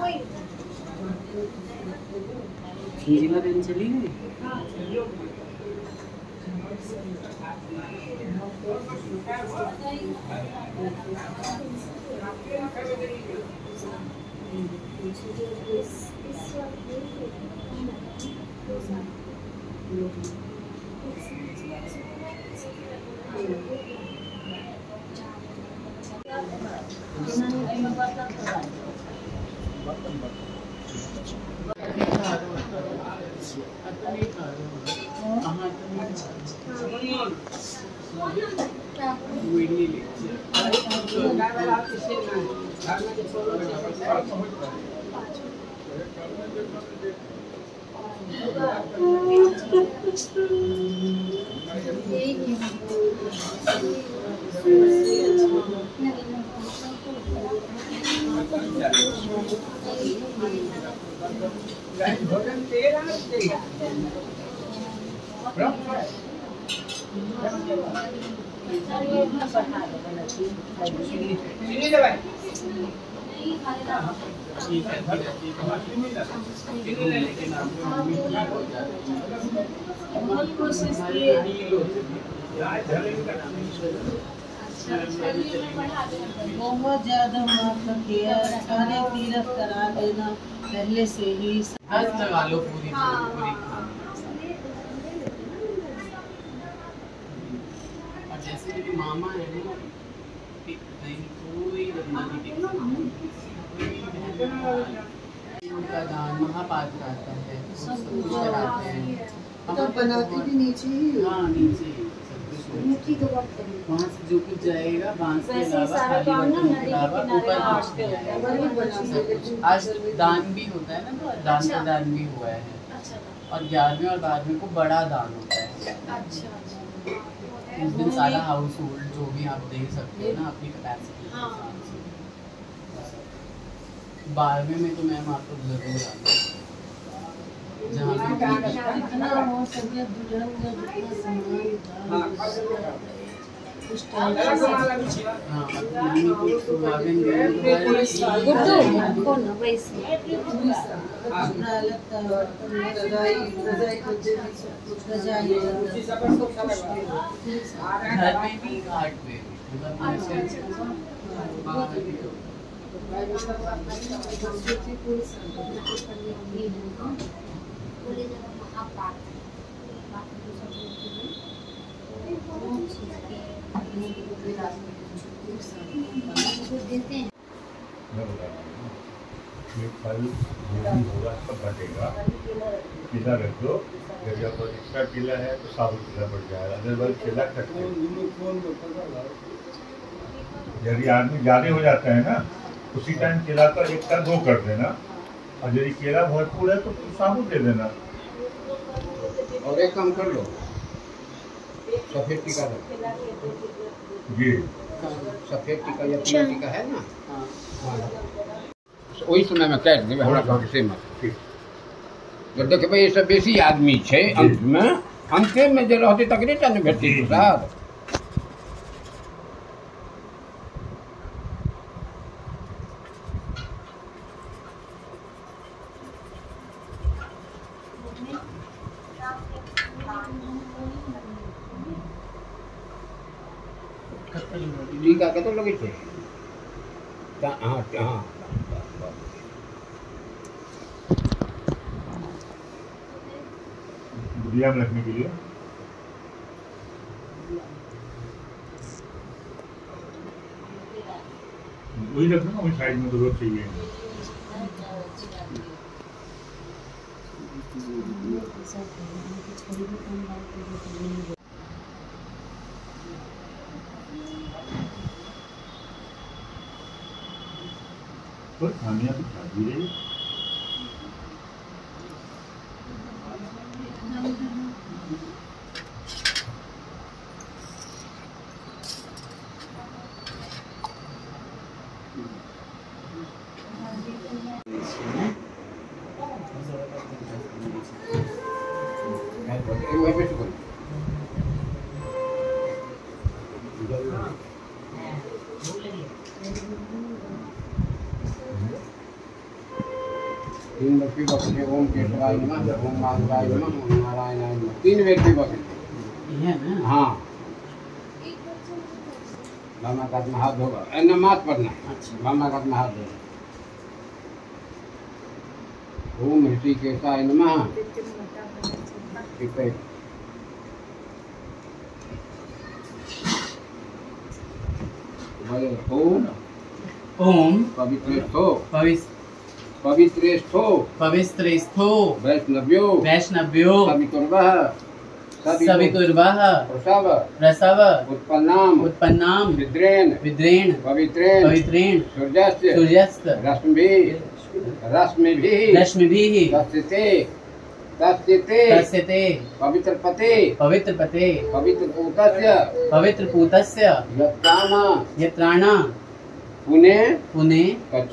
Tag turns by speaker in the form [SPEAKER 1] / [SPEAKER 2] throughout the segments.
[SPEAKER 1] जिला दिन चली गई।
[SPEAKER 2] बहुत ज्यादा माफ किया, सारे तीरथ करा देना पहले से ही।
[SPEAKER 1] लगा लो पूरी पूरी। और जैसे मेरी मामा है ना, कोई बदनामी उनका दान महापात्र आता है, सब कुछ कराते हैं।
[SPEAKER 2] तो बनाती भी नीचे ही।
[SPEAKER 1] हाँ नीचे वहाँ से जो कुछ जाएगा बांस के अलावा खाली बर्तन के अलावा ऊपर कुछ नहीं। आज दान भी होता है ना, तो दान का दान भी हुआ है। और 11वें और 12वें को बड़ा दान होता है। उस दिन सारा हाउस होल्ड जो भी आप दे सकते हो ना अपनी कैपेसिटी के हिसाब से। 12वें में तो मैम आपको जरूर आना, जहाँ
[SPEAKER 2] जितना हो सके दुल्हन का जितना सामान था उस टाइम
[SPEAKER 1] घर में भी घाट पे
[SPEAKER 3] फल जो भी होगा सब बटेगा। केला रख दो, यदि आपको एक्स्ट्रा केला है तो साबुत केला बढ़ जाएगा, अदरवाइज केला कटते। यदि आदमी ज़्यादा हो जाता है ना, उसी टाइम केला का 1 का 2 कर देना, और यदि केला भरपूर है तो साबुत दे देना।
[SPEAKER 4] और एक काम कर लो, सफेद टीका
[SPEAKER 3] जी,
[SPEAKER 4] सफेद टीका या पीला टीका है ना, वही समय में कह देवे हमरा घर से मत। जब देखे भाई सब बेसी आदमी छे, अंत में जे रहते तकरे टा न भेटते प्रसाद। टीका के तो लगे थे। हाँ हाँ
[SPEAKER 3] गुड़िया में रखने के लिए वही रखना, वही साइड में जरूरत चाहिए। तो खानिया तो खा भी रही।
[SPEAKER 4] तीन व्यक्ति बकरे ओम केशवाय नमः, ओम माधवाय नमः, ओम नारायणाय नमः। तीन व्यक्ति बकरे
[SPEAKER 1] ये ना।
[SPEAKER 4] हाँ बामा का हाथ धोगा, नमाज पढ़ना।
[SPEAKER 1] अच्छा।
[SPEAKER 4] बामा का हाथ धोगा। ओम ऋषिकेशाय नमः। ठीक है। ओम
[SPEAKER 1] ओम
[SPEAKER 4] पवित्रेष्ठो
[SPEAKER 1] पवित्रेष्ठो
[SPEAKER 4] वैष्णव्यो
[SPEAKER 1] वैष्णव्यो
[SPEAKER 4] सवितुर्वः प्रसव उत्पन्नाम विद्रेण पवित्रेण सूर्यस्त रश्मिभिः तस्यते पवित्रपते
[SPEAKER 1] पवित्रपूतस्य यत्राणा पुणे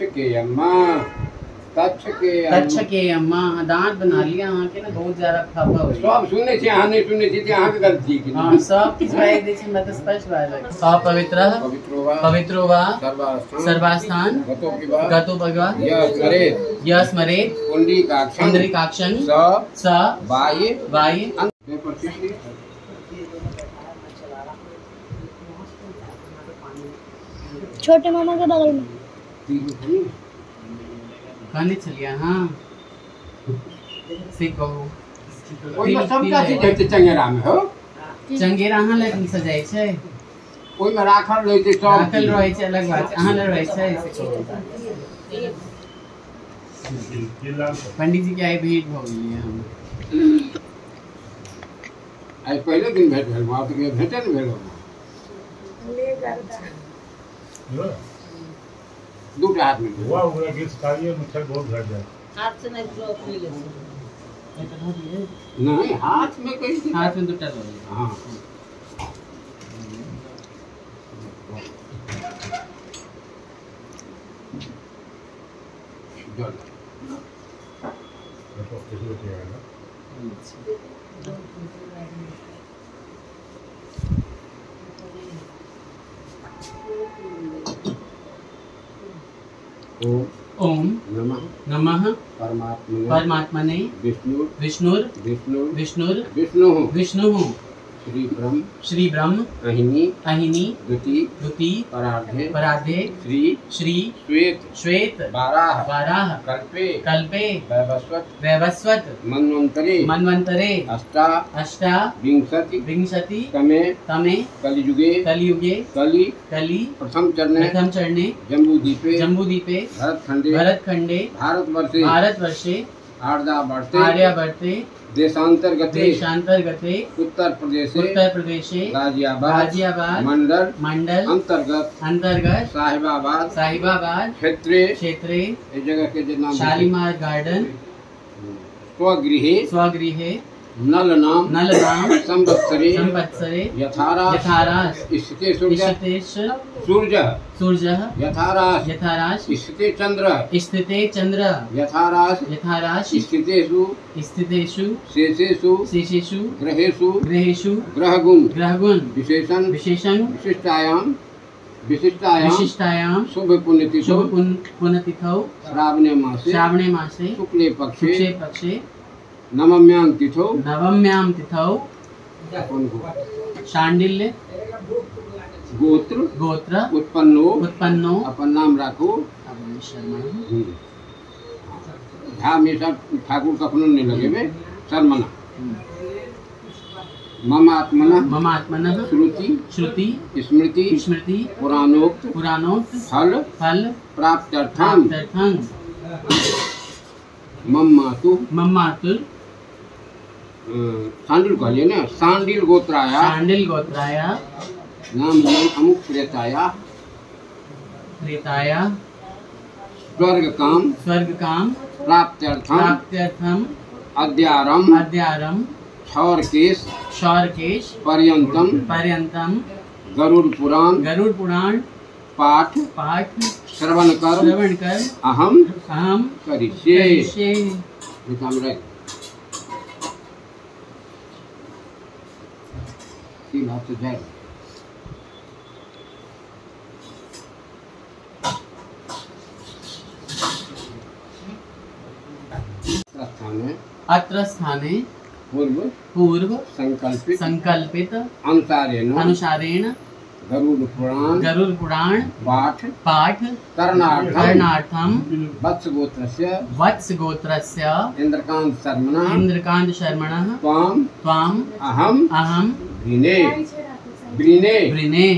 [SPEAKER 1] तच्छ के अम्मा। दांत बना लिया यहाँ के ना बहुत ज्यादा खापा हो
[SPEAKER 4] सब सुनने से यहाँ नहीं सुनने से यहाँ की गलती की।
[SPEAKER 1] हाँ सब किस भाई देश में तो स्पष्ट बात है। पवित्रो वा सर्वास्थान गतो भगवा यह स्मरेत पुंडरीकाक्षं स वाये।
[SPEAKER 5] छोटे मामा के बगल में
[SPEAKER 1] खाने चलिए। हाँ सीखो
[SPEAKER 4] ओई में सब का चीज है चंगेरा में हो।
[SPEAKER 1] चंगेरा अहाँ लग सजाई छै,
[SPEAKER 4] ओई में राखल रहे छै सब
[SPEAKER 1] राखल रहे छै अलग बात। अहाँ लग रहे छै पंडित जी के आई भेंट हो गई है। हम
[SPEAKER 4] आई पहले दिन भेंट भेल वहां तो भेंटे न भेल दूटा हाथ में
[SPEAKER 3] हुआ उगला गिस खाइए मच्छर बहुत घट जाए।
[SPEAKER 2] हाथ से नहीं ड्रॉप ले ले।
[SPEAKER 4] नहीं हाथ में कहीं
[SPEAKER 1] हाथ में दूटा लो।
[SPEAKER 4] हाँ
[SPEAKER 1] ओम नमः परमात्मने विष्णु श्री ब्रह्म अहिनी द्विती परार्धे श्री श्वेत वाराह कल्पे वैवस्वत मन्वन्तरे अष्टा विंशति तमे कलियुगे कली प्रथम चरणे जम्बूद्वीपे भरतखंडे भारतवर्षे आर्यावर्ते देशांतर्गते उत्तर प्रदेशे गाजियाबाद मंडल अंतर्गत साहिबाबाद क्षेत्रे इस जगह के नाम शालीमार गार्डन स्वगृहे नल नाम संवत्सरे यथाराश स्थिते सूर्यः यथाराश स्थिते चंद्र यथाराश स्थितेषु शेषेषु ग्रहेषु ग्रहगुण विशेषण विशिष्टायाम शुभ पुण्यतिथौ श्रावणे मासे शुक्ले पक्षे नवम्यां तिथौ शांडिल्य गोत्र उत्पन्नो अपन नाम राखो हमेशा ठाकुर कखनो नहीं लगे शर्मना मम आत्मना श्रुति स्मृति पुराणोक्त फल प्राप्त्यर्थं मम मातु सांडिल कहलिए ना सांडिल गोत्राया नाम अमुक प्रेताया स्वर्ग काम प्राप्त्यर्थम अद्यारम क्षौरकेश पर्यंतम गरुड़ पुराण पाठ श्रवण कर अहम करिष्ये। तीन हाथ से जाए अत्र स्थाने
[SPEAKER 4] पूर्व
[SPEAKER 1] संकल्पित
[SPEAKER 4] अनुसारेण गरुड़ पुराण पाठ करणार्थम वत्स गोत्रस्य इंद्रकांत शर्मणः त्वाम अहम ब्रिने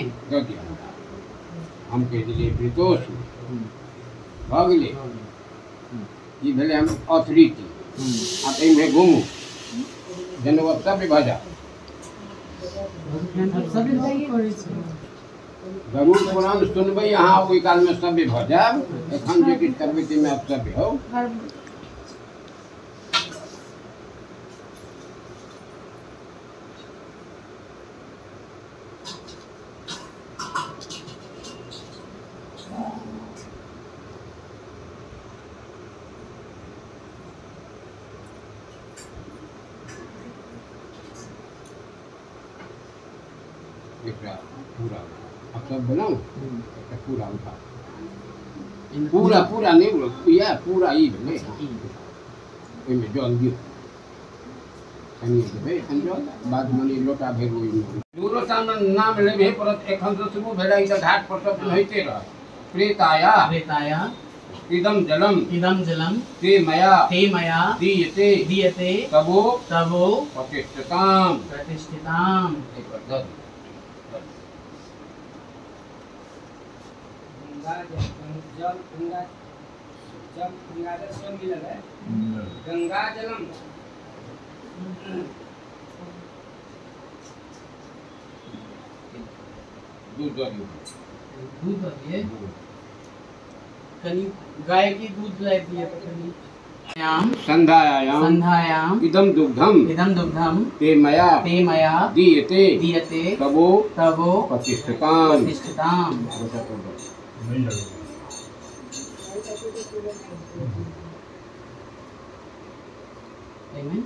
[SPEAKER 4] हम कह दिए ब्रितोष भगले ये भेले हम अथॉरिटी अब एमे घुमू जनवा सब भाजा गरुड़ पुराण सुनबे यहाँ ओहि काल में सब भाजा एखन जे किछ करबे ते में अब सब हो पूरा अब सब बनाओ पूरा उठा पूरा नहीं बोलो पूरा ही बने में जल दियो कनी देबे एखन जल बाद मनी लोटा भेल ओइ दूरो सामने नाम लेबे परत एखन तो शुरू भेलै त घाट पर सब होइते रह प्रेताया इदम जलम ते मया दीयते तबो प्रतिष्ठिताम गंगा जलम दूध दिए कनी गाय की दूध ला दिए कनी संध्यायाम इदम दुग्धम ते मया दीयते तबो प्रतिष्ठिताम Amen.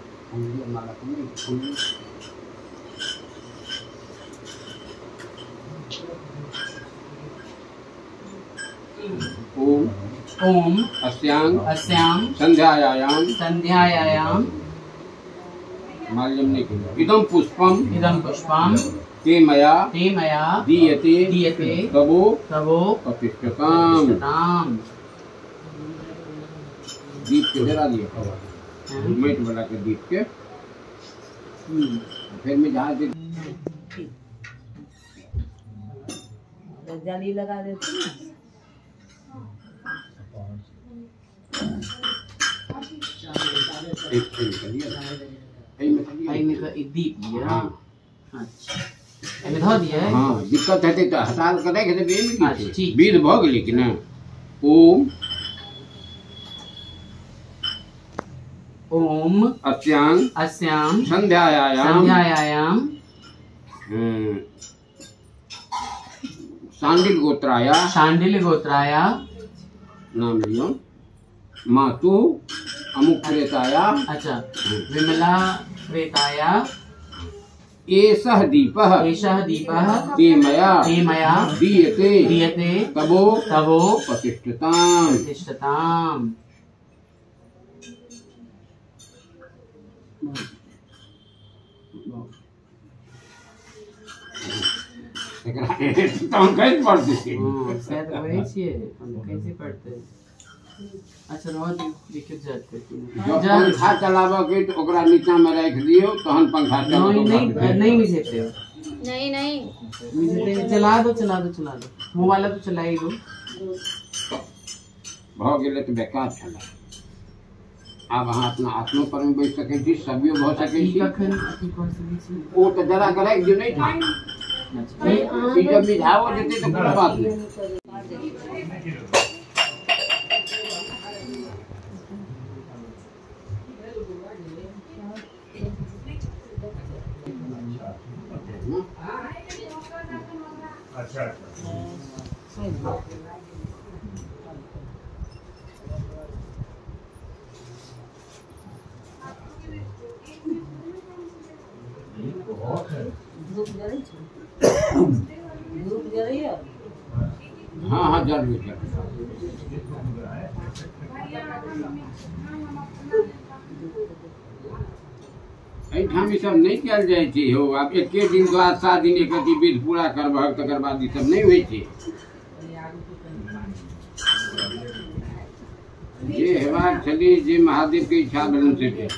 [SPEAKER 4] ओम अस्यां संध्यायां माल्यम नहीं किया इदम पुष्पम ते मया दीयते तबो प्रतिष्ठिताम दीप के जरा दिए मेट बना के दीप के फिर मैं जहाँ दे
[SPEAKER 2] जाली लगा देते हैं
[SPEAKER 1] दीप दिया अच्छा दिया है
[SPEAKER 4] हाँ दिक्कत है तो हटा करे बीज भोग लेकिन ओम अस्यां संध्यायां शांडिल गोत्राया नाम लियो मातु अमुक प्रेताया
[SPEAKER 1] अच्छा विमला प्रेताया
[SPEAKER 4] एषः दीपः ते मया दीयते तबो प्रतिष्ठिताम कैसे
[SPEAKER 1] पढ़ते अच्छा लिखित जात करती
[SPEAKER 4] जब पंखा चलाबोगे तो ओकरा नीचा में रख दियो तहन पंखा
[SPEAKER 1] नहीं मिजेते नहीं चला दो वो वाला तो चलाई दो
[SPEAKER 4] भ गेले तो बेकार चला आब अहाँ अपना आत्मो पर में बैठ सकै छी सभियो भ सकै छी
[SPEAKER 1] कखन अथी कर सकै छी
[SPEAKER 4] ओ तो जरा करे जो नहीं था अच्छा जब मिझाओ देते तो कोई बात नहीं
[SPEAKER 3] अच्छा
[SPEAKER 2] धूप जलाई है
[SPEAKER 4] हाँ हाँ जरूर जरूर। एहिठाम ई सब नहीं कल जाए छै हो। आब एके दिन बाद 7 दिन एक अथी विध पूरा करबहक तकर बाद ई सब नहीं होइ छै। जे हेबाक छलै जे महादेव के इच्छा भेलनि से भेल।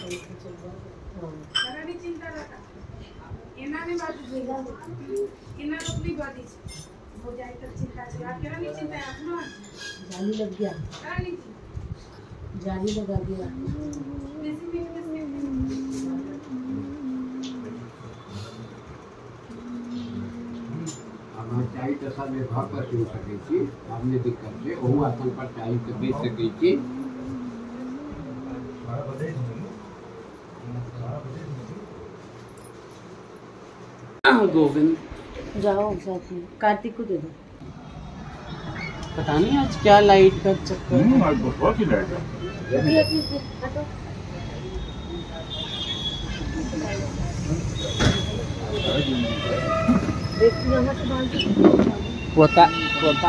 [SPEAKER 2] जाली लग गया, जाली लगा दिया।
[SPEAKER 4] चाही तो सब घर पर सुन सकै छी, अपने दिक्कत छै ओहू स्थान पर चाही तो बेच सकै छी।
[SPEAKER 1] गोविंद
[SPEAKER 2] जाओ साथ में, कार्तिक को दे दो।
[SPEAKER 1] पता नहीं आज क्या लाइट का चक्कर है।
[SPEAKER 3] आज बहुत ही लाइट है।
[SPEAKER 1] पोता पोता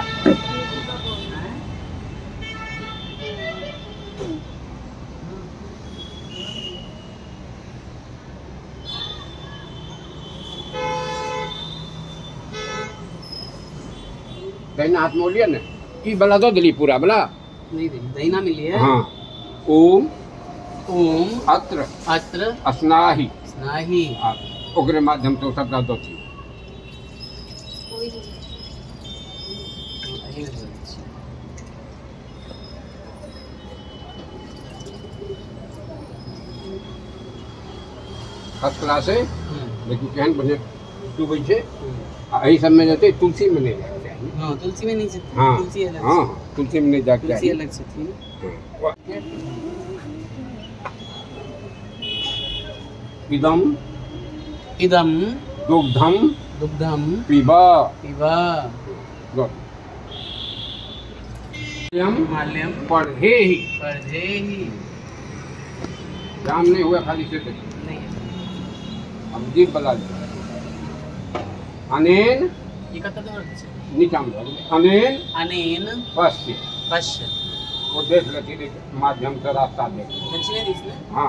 [SPEAKER 4] दहिना हाथ में लिया ना, ई वाला दो दिली पूरा वाला
[SPEAKER 1] नहीं देनी, दहीना मिली है।
[SPEAKER 4] हाँ। ओम
[SPEAKER 1] ओम
[SPEAKER 4] अत्र
[SPEAKER 1] अत्र
[SPEAKER 4] स्नाहि
[SPEAKER 1] स्नाहि
[SPEAKER 4] ओकरे माध्यम से सबका दो थी। फर्स्ट क्लास है, लेकिन केहन बने डूबे छे। एही सब में जते तुलसी में नहीं जाके चाहिए।
[SPEAKER 1] हाँ तुलसी में नहीं सकती।
[SPEAKER 4] हाँ
[SPEAKER 1] तुलसी अलग
[SPEAKER 4] हाँ तुलसी में नहीं जाके
[SPEAKER 1] तुलसी
[SPEAKER 4] चाहिए।
[SPEAKER 1] अलग से थी।
[SPEAKER 4] इदम
[SPEAKER 1] इदम
[SPEAKER 4] दुग्धम
[SPEAKER 1] दुग्धम
[SPEAKER 4] पिबा
[SPEAKER 1] पिबा माल्यम
[SPEAKER 4] पढ़े ही।
[SPEAKER 1] पढ़े ही
[SPEAKER 4] काम नहीं हुआ खाली से
[SPEAKER 1] नहीं है।
[SPEAKER 4] अब जीप बला अनेन
[SPEAKER 1] ये कत तो
[SPEAKER 4] नीचा में अनेन
[SPEAKER 1] अनेन
[SPEAKER 4] पश्य
[SPEAKER 1] पश्य
[SPEAKER 4] वो देख लेती माध्यम से रास्ता देख।
[SPEAKER 1] दक्षिणे दिस में
[SPEAKER 4] हाँ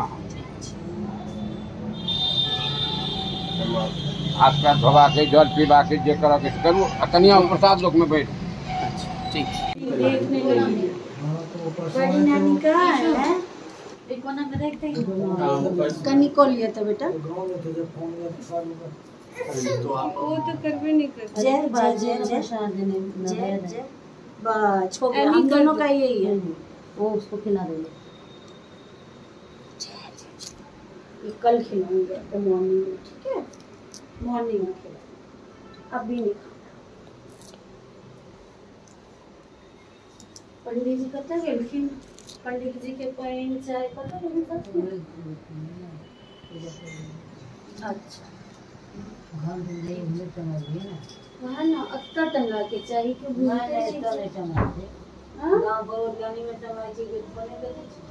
[SPEAKER 4] हाथ पैर धोबा के जल पीबा के जे कर के करू कनिया प्रसाद लोक में बैठ।
[SPEAKER 1] अच्छा ठीक
[SPEAKER 2] देखने लगी बड़ी नानी का है, एक कोना में रख दे। कनी को लिए तो बेटा
[SPEAKER 1] तो आप
[SPEAKER 2] वो तो करबे नहीं करते। जय जय जय जय जय बस हो गया, हम दोनों का यही है। वो उसको खिला देंगे, ये कल खिलाऊंगे तो मॉर्निंग में, ठीक है मॉर्निंग में खिला, अभी नहीं खाना। पंडित जी कत गेलखिन, पंडित जी के पानी चाय कत गेलखिन। अच्छा घर में ले हमने टंगा दिए ना, वहाँ ना अक्का टंगा के चाहिए कि भूल नहीं टंगा दे। हां गांव बरोड गानी में टंगा के बने के